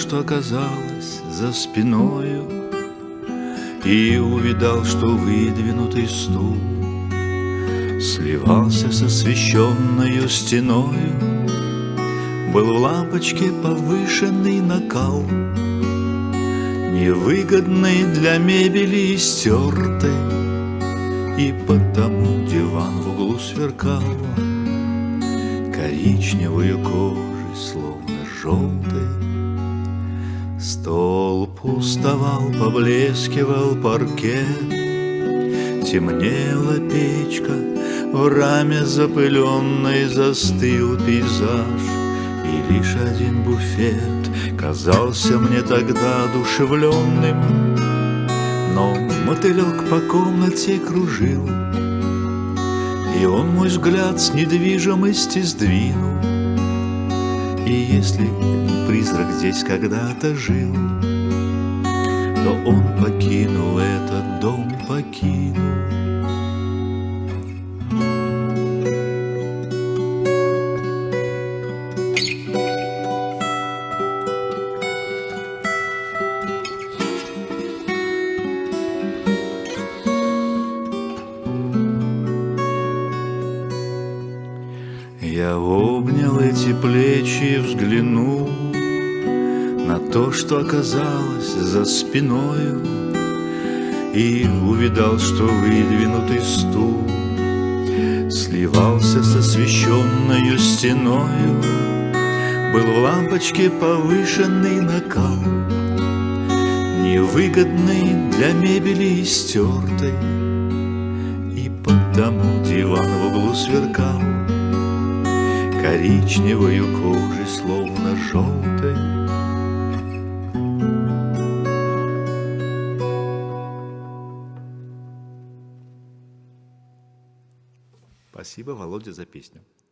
что оказалось за спиною, и увидал, что выдвинутый стул сливался с освещенною стеною. Был в лампочке повышенный накал, невыгодный для мебели стертой, и потому диван в углу сверкал коричневую кожей, словно желтой. Стол пустовал, поблескивал паркет, темнела печка, в раме запыленной застыл пейзаж, и лишь один буфет казался мне тогда одушевленным. Но мотылек по комнате кружил, и он мой взгляд с недвижимости сдвинул. И если призрак здесь когда-то жил, то он покинул этот дом, покинул. Я обнял эти плечи и взглянул на то, что оказалось за спиною, и увидал, что выдвинутый стул сливался с освещенною стеною. Был в лампочке повышенный накал, невыгодный для мебели стертой, и потому диван в углу сверкал коричневою кожей, словно желтой. Спасибо, Володя, за песню.